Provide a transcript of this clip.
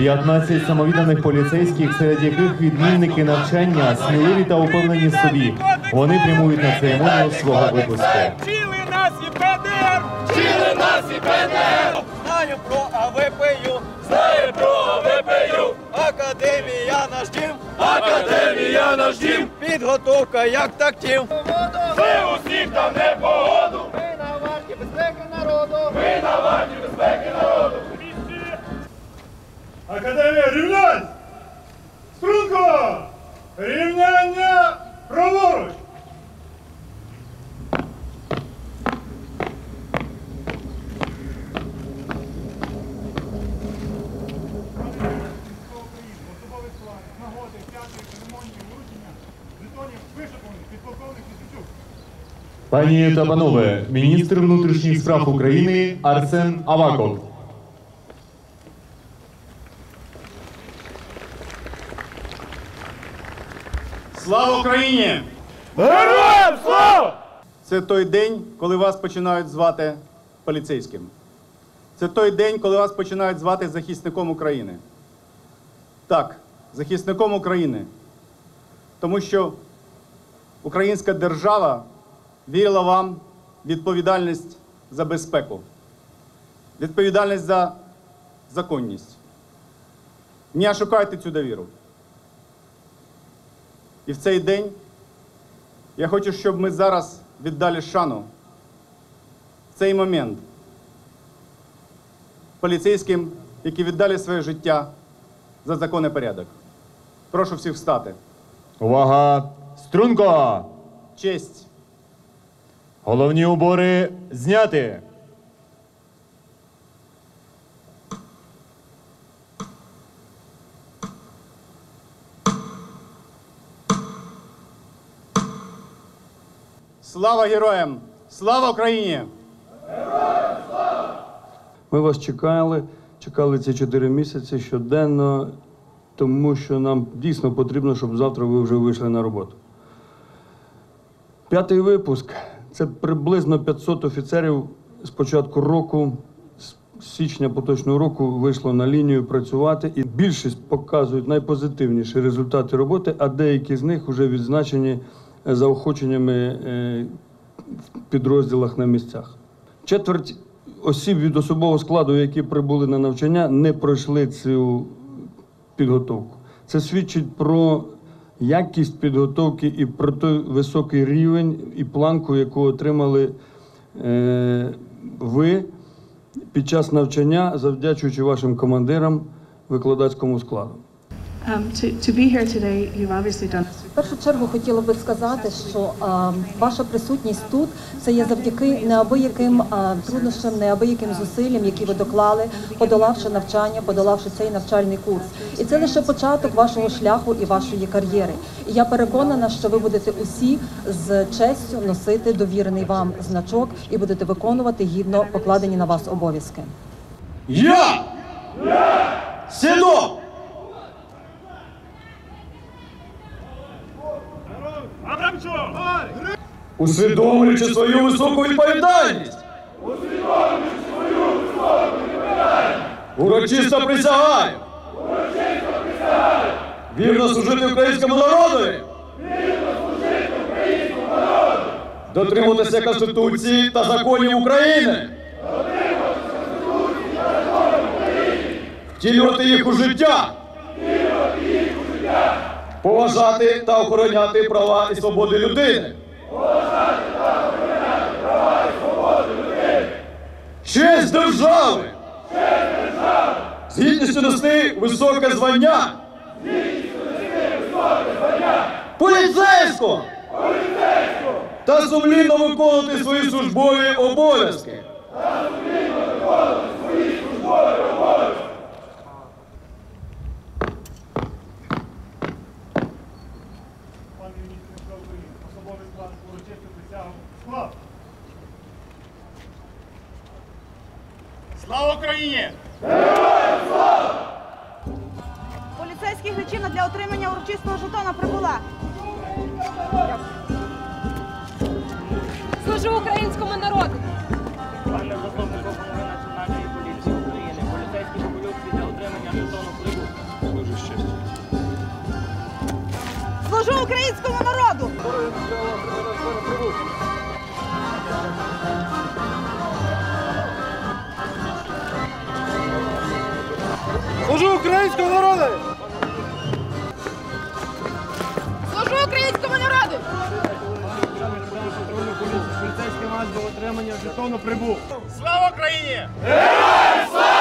15 самовідданих поліцейських, серед яких відмінники навчання, сміливі та упевнені в собі. Вони прямують на церемонію свого випуску. Вчили нас і ПДР! Вчили нас і ПДР! Знаю про АВПЮ! Знаю про АВПЮ! Академія наш дім! Академія наш дім! Підготовка як тактів! Ми усіх та непогоду! Ми на варті безпеки народу! Ми на варті безпеки народу! Академія, рівнянь! Струнко! Рівняння праворуч! Пані та панове, міністр внутрішніх справ України Арсен Аваков. Слава Україні! Героям слава! Це той день, коли вас починають звати поліцейським. Це той день, коли вас починають звати захисником України. Так, захисником України. Тому що українська держава вірила вам відповідальність за безпеку, відповідальність за законність. Не ошукайте цю довіру. І в цей день я хочу, щоб ми зараз віддали шану в цей момент поліцейським, які віддали своє життя за закон і порядок. Прошу всіх встати. Увага! Струнко! Честь! Головні убори зняти! Слава героям! Слава Україні! Ми вас чекали ці 4 місяці щоденно, тому що нам дійсно потрібно, щоб завтра ви вже вийшли на роботу. 5-й випуск – це приблизно 500 офіцерів з початку року, з січня поточного року вийшло на лінію працювати, і більшість показують найпозитивніші результати роботи, а деякі з них вже відзначені заохоченнями в підрозділах на місцях. Четверть осіб від особового складу, які прибули на навчання, не пройшли цю підготовку. Це свідчить про якість підготовки і про той високий рівень і планку, яку отримали ви під час навчання, завдячуючи вашим командирам, викладацькому складу. В першу чергу хотіла би сказати, що ваша присутність тут – це є завдяки неабияким труднощам, неабияким зусиллям, які ви доклали, подолавши навчання, подолавши цей навчальний курс. І це лише початок вашого шляху і вашої кар'єри. І я переконана, що ви будете усі з честю носити довірений вам значок і будете виконувати гідно покладені на вас обов'язки. Я! Синок! Усвідомлюючи свою високу відповідальність! Урочисто присягаю! Вірно служити українському народу! Дотримуватися Конституції та законів України! Втілювати їх у життя! Поважати та охороняти права і свободи людини! Честь держави! З гідністю нести високе звання! Поліцейського! Та сумлінно виконувати свої службові обов'язки! Особовий склад урочисто присягу склав. Слава Україні! Поліцейських лічильна для отримання урочистого жетона прибула. Служу українському народу! Пане заступник голови Національної поліції України, поліцейські обов'язки для отримання жетону прибули. Служу українському народу! Служу українському народу! Служу українському народу! Поліцейський матч до отримання жетону прибув. Слава Україні! Героям слава!